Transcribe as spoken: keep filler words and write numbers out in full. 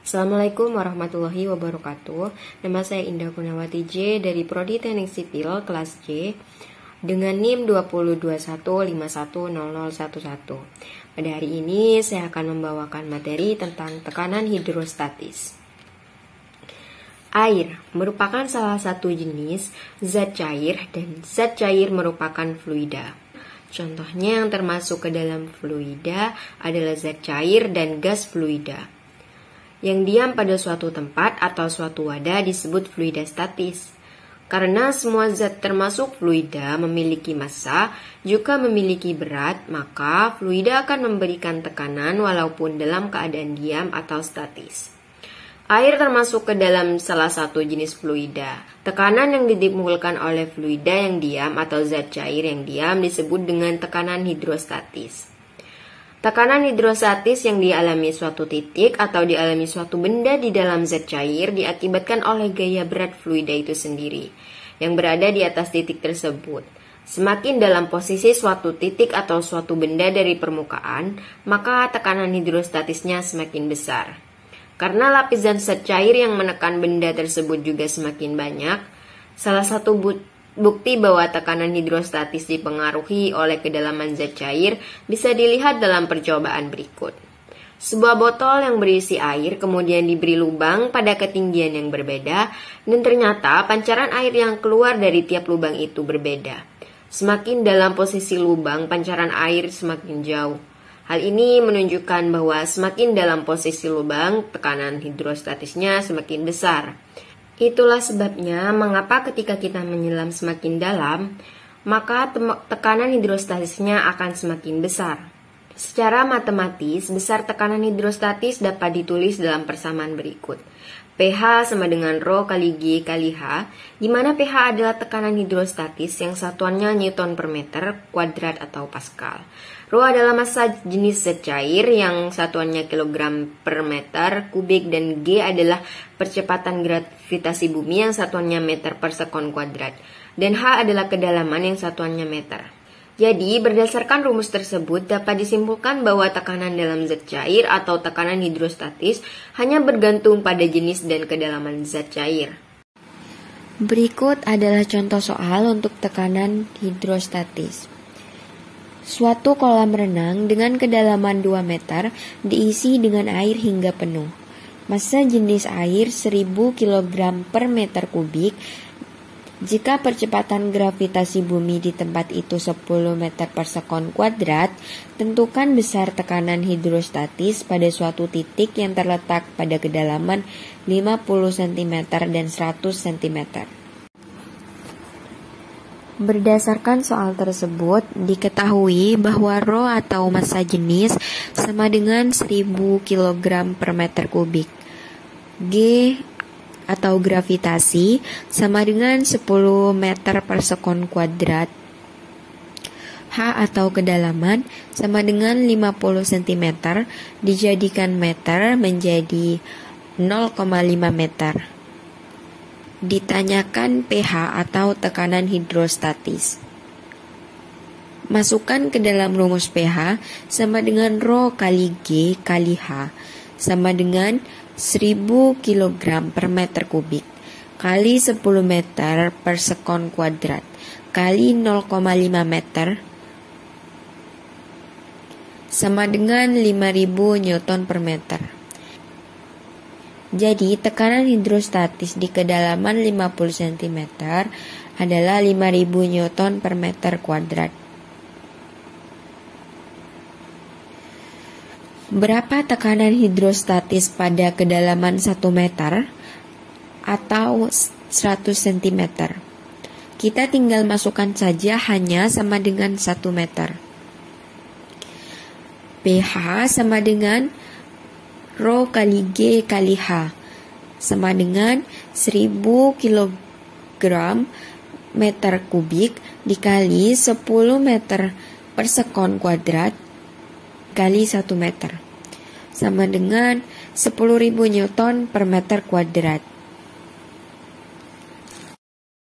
Assalamualaikum warahmatullahi wabarakatuh. Nama saya Indah Kunawati J dari Prodi Teknik Sipil kelas J dengan N I M dua nol dua satu lima satu nol nol satu satu. Pada hari ini saya akan membawakan materi tentang tekanan hidrostatis. Air merupakan salah satu jenis zat cair dan zat cair merupakan fluida. Contohnya yang termasuk ke dalam fluida adalah zat cair dan gas fluida. Yang diam pada suatu tempat atau suatu wadah disebut fluida statis. Karena semua zat termasuk fluida memiliki massa, juga memiliki berat, maka fluida akan memberikan tekanan walaupun dalam keadaan diam atau statis. Air termasuk ke dalam salah satu jenis fluida. Tekanan yang ditimbulkan oleh fluida yang diam atau zat cair yang diam disebut dengan tekanan hidrostatis. Tekanan hidrostatis yang dialami suatu titik atau dialami suatu benda di dalam zat cair diakibatkan oleh gaya berat fluida itu sendiri yang berada di atas titik tersebut. Semakin dalam posisi suatu titik atau suatu benda dari permukaan, maka tekanan hidrostatisnya semakin besar. Karena lapisan zat cair yang menekan benda tersebut juga semakin banyak, salah satu but Bukti bahwa tekanan hidrostatis dipengaruhi oleh kedalaman zat cair bisa dilihat dalam percobaan berikut. Sebuah botol yang berisi air kemudian diberi lubang pada ketinggian yang berbeda dan ternyata pancaran air yang keluar dari tiap lubang itu berbeda. Semakin dalam posisi lubang, pancaran air semakin jauh. Hal ini menunjukkan bahwa semakin dalam posisi lubang, tekanan hidrostatisnya semakin besar. Itulah sebabnya mengapa ketika kita menyelam semakin dalam, maka tekanan hidrostatisnya akan semakin besar. Secara matematis, besar tekanan hidrostatis dapat ditulis dalam persamaan berikut. pH sama dengan Rho kali G kali H, di mana pH adalah tekanan hidrostatis yang satuannya Newton per meter kuadrat atau Pascal. Rho adalah massa jenis zat cair yang satuannya kilogram per meter kubik dan G adalah percepatan gravitasi bumi yang satuannya meter per sekon kuadrat. Dan H adalah kedalaman yang satuannya meter. Jadi, berdasarkan rumus tersebut dapat disimpulkan bahwa tekanan dalam zat cair atau tekanan hidrostatis hanya bergantung pada jenis dan kedalaman zat cair. Berikut adalah contoh soal untuk tekanan hidrostatis. Suatu kolam renang dengan kedalaman dua meter diisi dengan air hingga penuh. Massa jenis air seribu kilogram per meter kubik. Jika percepatan gravitasi bumi di tempat itu sepuluh meter per sekon kuadrat, tentukan besar tekanan hidrostatis pada suatu titik yang terletak pada kedalaman lima puluh sentimeter dan seratus sentimeter. Berdasarkan soal tersebut, diketahui bahwa Rho atau massa jenis sama dengan seribu kilogram per meter kubik. G atau gravitasi sama dengan sepuluh meter per sekon kuadrat. H atau kedalaman sama dengan lima puluh sentimeter dijadikan meter menjadi nol koma lima meter. Ditanyakan pH atau tekanan hidrostatis. Masukkan ke dalam rumus pH sama dengan Rho kali G kali H sama dengan seribu kilogram per meter kubik kali sepuluh meter per sekon kuadrat kali nol koma lima meter sama dengan lima ribu Newton per meter. Jadi tekanan hidrostatis di kedalaman lima puluh sentimeter adalah lima ribu Newton per meter kuadrat. Berapa tekanan hidrostatis pada kedalaman satu meter atau seratus sentimeter? Kita tinggal masukkan saja hanya sama dengan satu meter. pH sama dengan Rho kali G kali H sama dengan seribu kilogram meter kubik dikali sepuluh meter per sekon kuadrat kali satu meter sama dengan sepuluh ribu Newton per meter kuadrat.